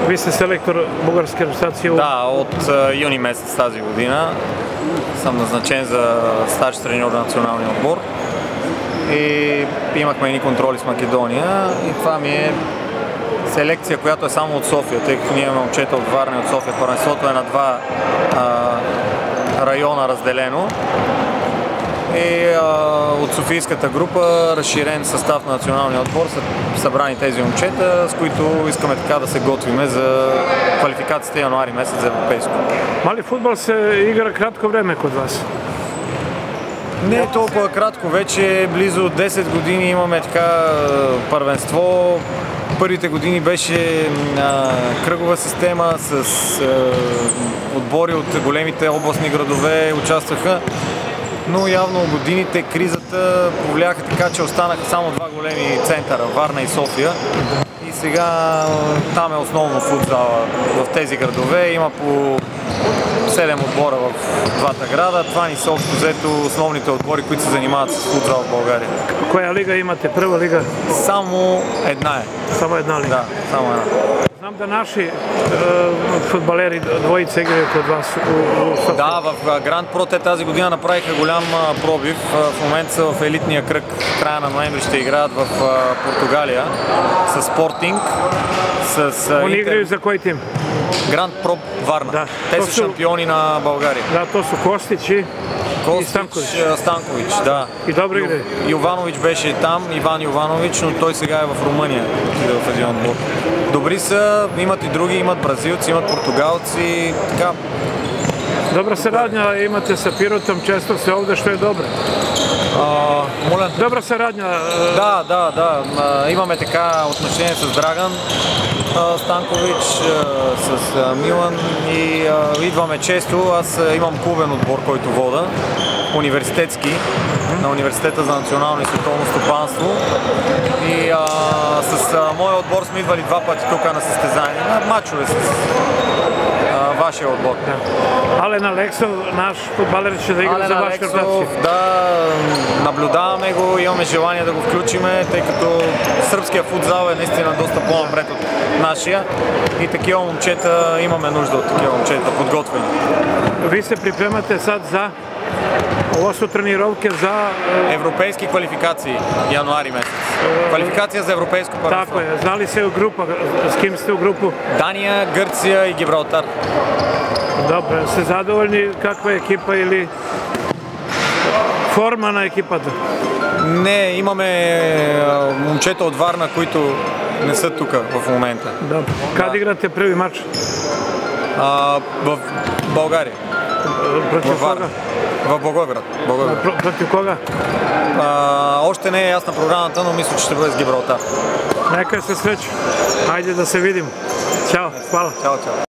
Ви сте селектор български репрезентации? Да, от юни месец тази година съм назначен за старши треньор на националния отбор и имахме едни контроли с Македония и това ми е селекция, която е само от София, тъй като ние имаме момчета от Варна и от София. Първенството е на два района разделено. И от софийската група, разширен състав на националния отбор, са събрани тези момчета, с които искаме така да се готвиме за квалификацията януари месец за европейско. Мали футбол се игра кратко време кod вас? Не е толкова кратко, вече близо 10 години имаме така първенство. Първите години беше кръгова система с отбори от големите областни градове участваха. Но явно годините, кризата повлияха така, че останаха само два големи центъра, Варна и София. И сега там е основно футзала в тези градове. Има по 7 отбора в двата града. Това ни са общо взето основните отбори, които се занимават с футзал в България. Коя лига имате? Първа лига? Само една е. Само една лига? Да, само една. Знам да наши футболери двоица играят от вас. Да, в Гранд Про те тази година направиха голям пробив. В момента са в елитния кръг. В края на ноември ще играят в Португалия с Спортинг. Они играят за кой тим? Гранд Про Варна. Да. Те са шампиони на България. Да, то са Костич и Станкович, да. И добре играе. Йованович беше там, Иван Йованович, но той сега е в Румъния, в един отбор. Добри са, имат и други, имат бразилци, имат португалци, така. Добра saradnja imate sa Pirotom, često se ovdje, što je dobro. Добра saradnja. Да. Имаме така отношение с Драган Станкович, с Милан и идваме често. Аз имам клубен отбор, който вода, университетски, на Университета за национално и световно стопанство. И с моя отбор сме идвали два пъти тук на състезания, на мачове с вашия отбор. Ален Алексов, наш футбалер, ще да игра за ваша репрезентация. Да, наблюдаваме го, имаме желание да го включиме, тъй като сръбския футзал е наистина доста по-напред от нашия и такива момчета, имаме нужда от такива момчета, подготвени. Ви се приpremate sad za, ovo su trenirovke za... Европейски квалификации, януари месец. Квалификация за европейско първенство. Tako je, znali se u grupa, s kim ste u grupu? Дания, Гърция и Гибралтар. Добре, сте задоволни каква е екипа или форма на екипата? Не, имаме момчета от Варна, които не са тук в момента. Добре. Kad играте първи матч? В България. Против кога? В Благоевград. Против кога? Още не е ясна програмата, но мисля, че ще бъде с Гибралтар. Нека се среща. Хайде да се видим. Чао, хвала. Чао.